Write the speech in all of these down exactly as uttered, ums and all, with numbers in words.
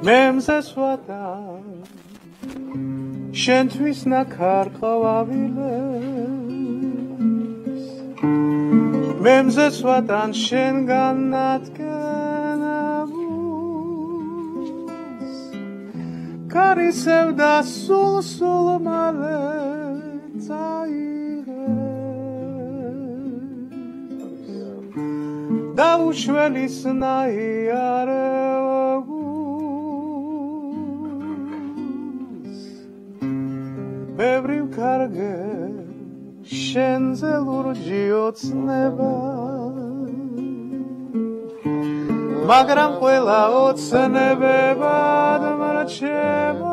მე მზესვადა შენთვის ნაქარ ყვავილებს მე მზესვადან შენგან ნადგენავს კარისევ და სულ სულ მალე წაიღებს და უშველის ნაიარევს ბევრი ვქარგე შენზე ლურჯი ოცნება მაგრამ ყველა ოცნებებად მრჩება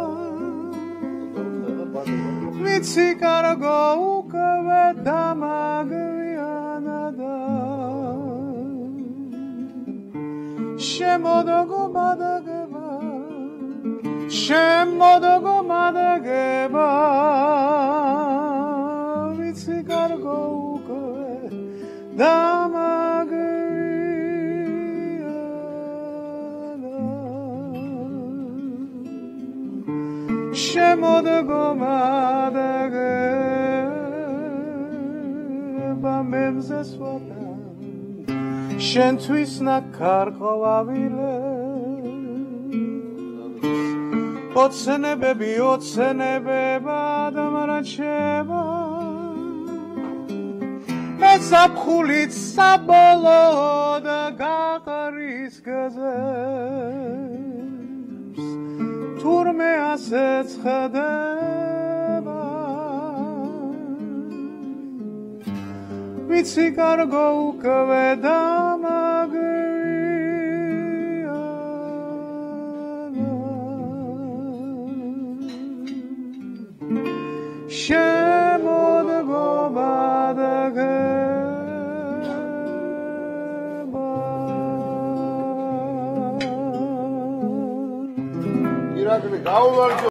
ვიცი კარგო უკვე დამაგვიანდა შემოდოგო მადაგება შემოდოგო მადაგება ვიცი კარგო უკვე დამაგვიანდა შემოდოგო მადაგება მე მზესვადა შენთვის ნაქარ ყვავილებს ოცნებები ოცნებებად მრჩება მე ზაფხულით საბოლოოდ გაყრის გზებს თურმე ასეც ხდება ვიცი კარგო უკვე დამაგვიანდა შემოდგო მადაგება ირაკლი გაუვარჯო